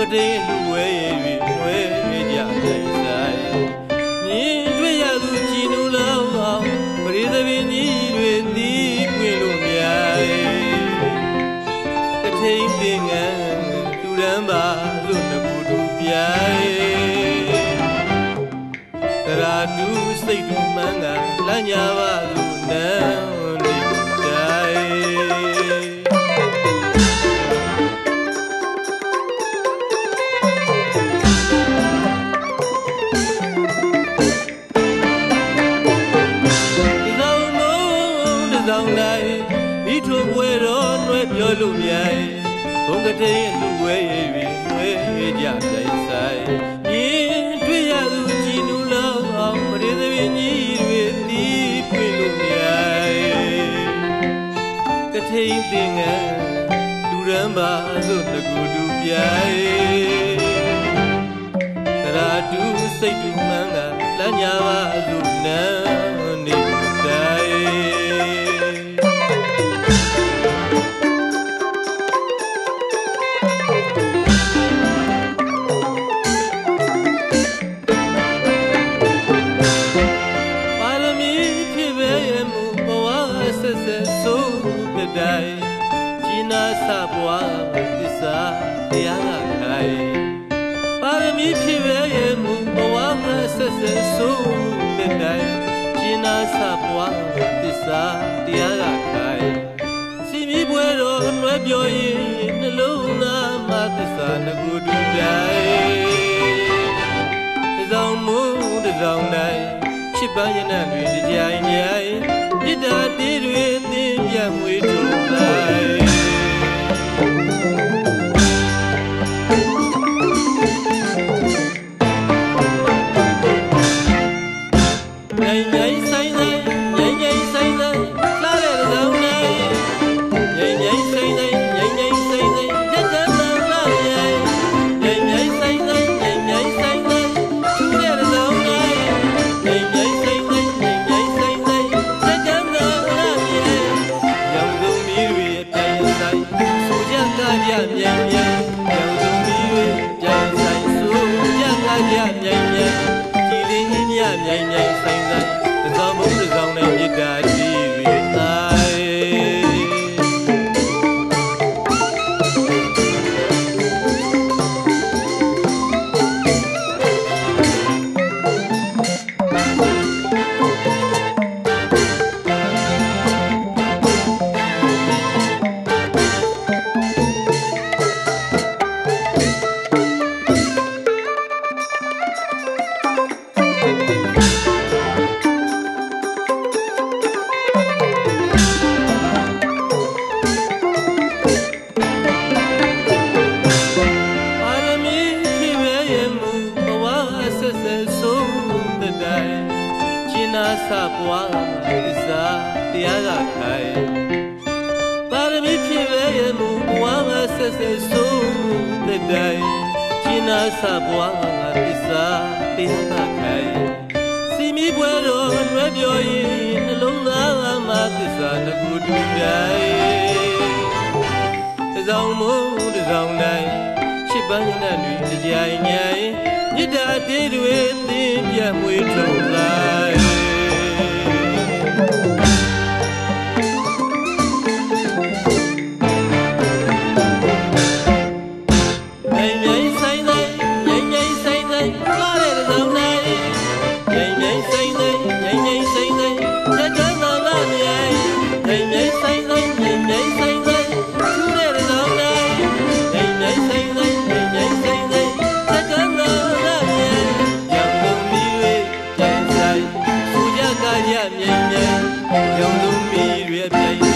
တေးလူဝဲ၍ဝဲကြတိုင်းဆိုင်မြင်တွေ့ရသူကြည်နူလောင်းပရိသပင်ကြီးတွေတီးပွင့်လို့များကထိန်ပင်ငန်းလူရန်ပါလို့တကူတူပြိုင်တရာတူစိတ်တူမှန်းကလမ်းညာပါလို့နန်းပြောလို့မြိုင်ဘုံကတိန်လူဝဲ၍ဝဲကြတိုင်းဆိုင်မြင်တွေ့ရသူကြည်နူလောင်းပရိသပင်ကြီးတွေတီးပွင့်လို့မြိုင်ကထိန်ပင်ငန်းလူရန်ပါဆိုတကူတူပြိုင်တရာတူစိတ်တူမှန်းကလမ်းညာပါစုနန်းနေတိုင်းจีน่าสะบัวติสาเตียงอะไข่ปารมีဖြစ်ပဲရဲ့မူဘဝမှာဆက်ဆက်ဆိုးတဲ့တိုင်จีน่าสะบัวติสาเตียงอะไข่စီမီပွဲတော်အနွယ်ပြောရင်နှလုံးသားမှာသစ္စာငကူတူတိုင်းသောမူတသောတိုင်းချစ်ပန်းရနံတွေကြိုင်ကြိုင်မြစ်တာတေးတွေသင်ပြမွေထုတ်လိုက်สะบัวติสาเตียงอะไข่ปารมีဖြစ်ပဲရဲ့မူဘဝမှာဆက်ဆက်ဆိုးတဲ့တိုင်จีน่าสะบัวติสาเตียงอะไข่စီမီပွဲတော်အနွယ်ပြောရင်နှလုံးသားမှာသစ္စာငကူတူပြိုင်သောမူတသောတိုင်းချစ်ပန်းရနံတွေကြိုင်ကြိုင်မြစ်တာတေးတွေသင်ပြမွေထုတ်လိုက်မြင်မြင်ရောင်စုံမီတွေပြိုင်